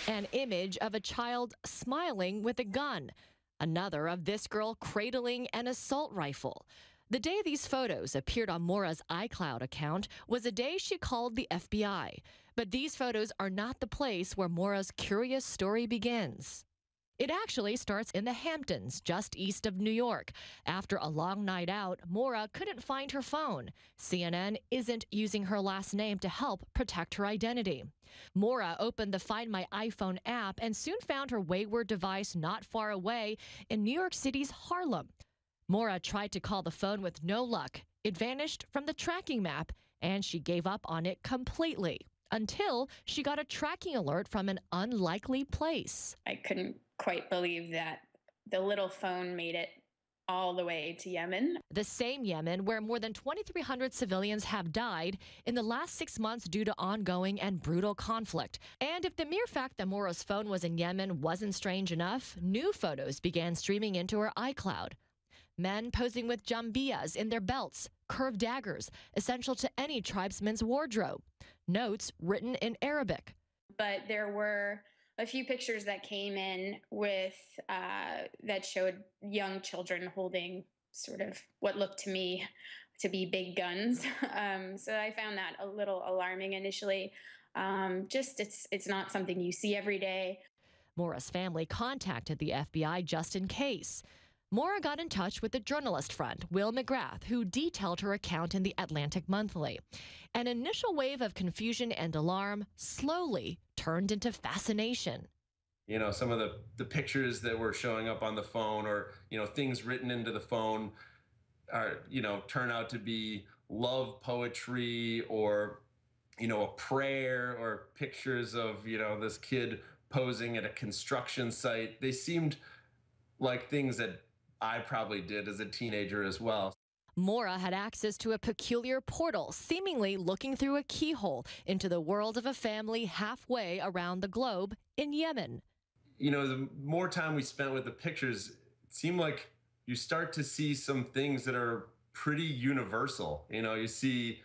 An image of a child smiling with a gun. Another of this girl cradling an assault rifle. The day these photos appeared on Mora's iCloud account was a day she called the FBI. But these photos are not the place where Mora's curious story begins. It actually starts in the Hamptons, just east of New York. After a long night out, Mora couldn't find her phone. CNN isn't using her last name to help protect her identity. Mora opened the Find My iPhone app and soon found her wayward device not far away in New York City's Harlem. Mora tried to call the phone with no luck. It vanished from the tracking map, and she gave up on it completely until she got a tracking alert from an unlikely place. I couldn't quite believe that the little phone made it all the way to Yemen. The same Yemen where more than 2,300 civilians have died in the last 6 months due to ongoing and brutal conflict. And if the mere fact that Mora's phone was in Yemen wasn't strange enough, new photos began streaming into her iCloud. Men posing with jambiyas in their belts, curved daggers, essential to any tribesman's wardrobe. Notes written in Arabic. But there were a few pictures that came in with that showed young children holding sort of what looked to me to be big guns. So I found that a little alarming initially. It's not something you see every day. Mora's family contacted the FBI just in case. Mora got in touch with the journalist friend, Will McGrath, who detailed her account in the Atlantic Monthly. An initial wave of confusion and alarm slowly turned into fascination. You know, some of the pictures that were showing up on the phone or, things written into the phone are, turn out to be love poetry or, a prayer or pictures of, this kid posing at a construction site. They seemed like things that I probably did as a teenager as well. Mora had access to a peculiar portal, seemingly looking through a keyhole into the world of a family halfway around the globe in Yemen. The more time we spent with the pictures, it seemed like you start to see some things that are pretty universal. You see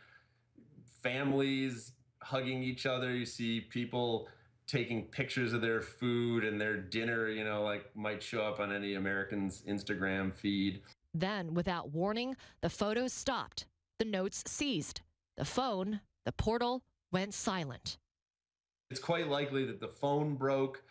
families hugging each other. You see people taking pictures of their food and their dinner, like might show up on any American's Instagram feed. Then, without warning, the photos stopped. The notes ceased. The phone, the portal, went silent. It's quite likely that the phone broke.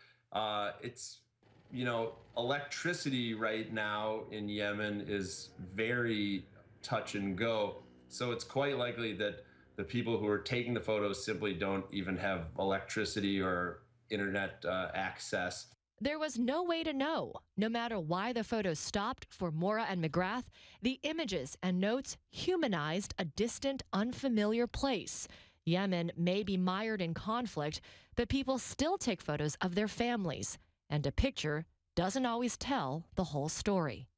Electricity right now in Yemen is very touch and go. So it's quite likely that the people who are taking the photos simply don't even have electricity or internet access. There was no way to know. No matter why the photos stopped for Mora and McGrath, the images and notes humanized a distant, unfamiliar place. Yemen may be mired in conflict, but people still take photos of their families, and a picture doesn't always tell the whole story.